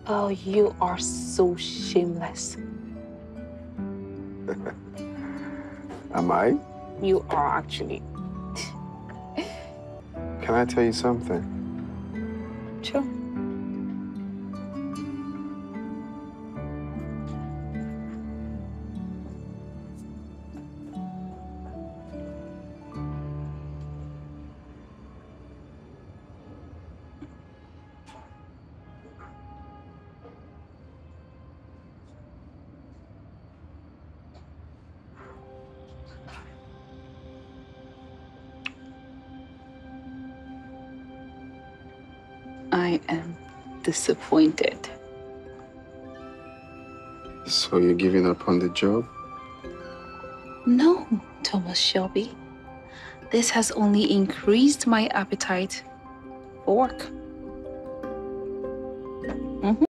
Oh, you are so shameless. Am I? You are actually. Can I tell you something? Sure. I am disappointed. So you're giving up on the job? No, Thomas Shelby. This has only increased my appetite for work.